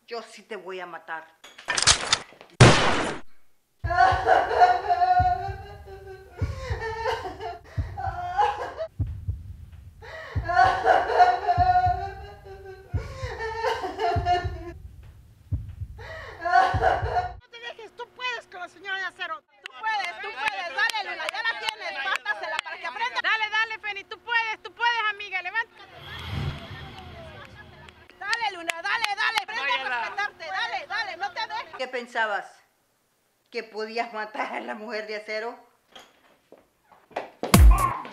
Yo sí te voy a matar. No te dejes, tú puedes con la señora de acero. Tú puedes, dale Luna, ya la tienes, mátasela para que aprenda. Dale, Feni, tú puedes, amiga, levántate. Dale Luna, dale, aprende a respetarte, dale, no te dejes. ¿Qué pensabas? ¿Que podías matar a la mujer de acero?